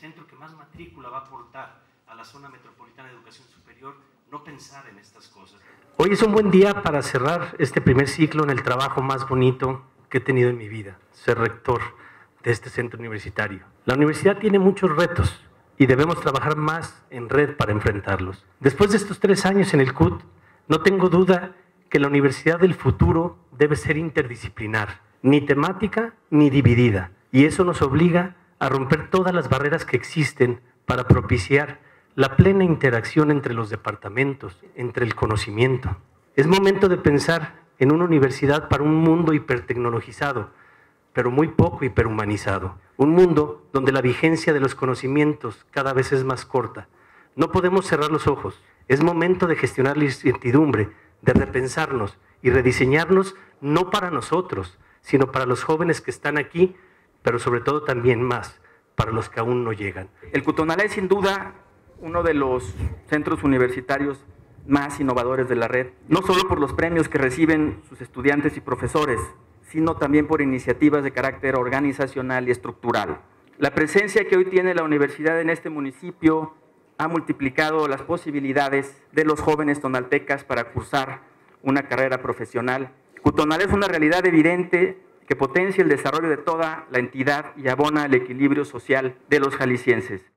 centro que más matrícula va a aportar a la zona metropolitana de educación superior, no pensar en estas cosas. Hoy es un buen día para cerrar este primer ciclo en el trabajo más bonito que he tenido en mi vida, ser rector de este centro universitario. La universidad tiene muchos retos y debemos trabajar más en red para enfrentarlos. Después de estos 3 años en el CUT, no tengo duda que la universidad del futuro debe ser interdisciplinar, ni temática ni dividida, y eso nos obliga a romper todas las barreras que existen para propiciar la plena interacción entre los departamentos, entre el conocimiento. Es momento de pensar en una universidad para un mundo hipertecnologizado, pero muy poco hiperhumanizado. Un mundo donde la vigencia de los conocimientos cada vez es más corta. No podemos cerrar los ojos. Es momento de gestionar la incertidumbre, de repensarnos y rediseñarnos no para nosotros, sino para los jóvenes que están aquí, pero sobre todo también más para los que aún no llegan. El CUT-Tonalá es sin duda uno de los centros universitarios más innovadores de la red, no solo por los premios que reciben sus estudiantes y profesores, sino también por iniciativas de carácter organizacional y estructural. La presencia que hoy tiene la universidad en este municipio ha multiplicado las posibilidades de los jóvenes tonaltecas para cursar una carrera profesional. CUT-Tonalá es una realidad evidente que potencia el desarrollo de toda la entidad y abona el equilibrio social de los jaliscienses.